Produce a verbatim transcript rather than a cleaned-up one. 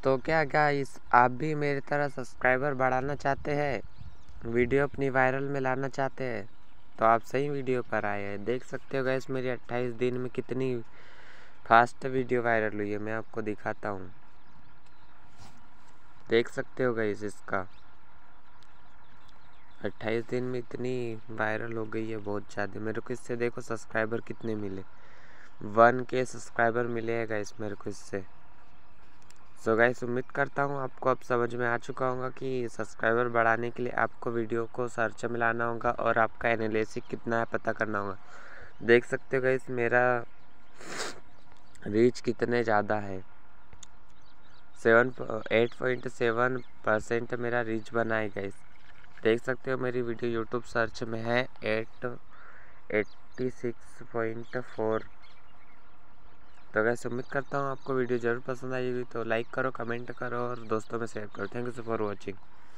तो क्या गाइस आप भी मेरी तरह सब्सक्राइबर बढ़ाना चाहते हैं, वीडियो अपनी वायरल में लाना चाहते हैं, तो आप सही वीडियो पर आए हैं। देख सकते हो गाइस मेरी अट्ठाईस दिन में कितनी फास्ट वीडियो वायरल हुई है। मैं आपको दिखाता हूँ, देख सकते हो गाइस इसका अट्ठाईस दिन में इतनी वायरल हो गई है, बहुत ज़्यादा। मेरे को इससे देखो सब्सक्राइबर कितने मिले, वन के सब्सक्राइबर मिले हैं गाइस मेरे को इससे। सो गाइस उम्मीद करता हूँ आपको अब समझ में आ चुका होगा कि सब्सक्राइबर बढ़ाने के लिए आपको वीडियो को सर्च में लाना होगा और आपका एनालिसिस कितना है पता करना होगा। देख सकते हो गाइस मेरा रीच कितने ज़्यादा है, seven eight point seven percent मेरा रीच बना है गाइस। देख सकते हो मेरी वीडियो यूट्यूब सर्च में है eight eighty six point four. तो वैसे उम्मीद करता हूँ आपको वीडियो ज़रूर पसंद आई होगी, तो लाइक करो, कमेंट करो और दोस्तों में शेयर करो। Thank you for watching.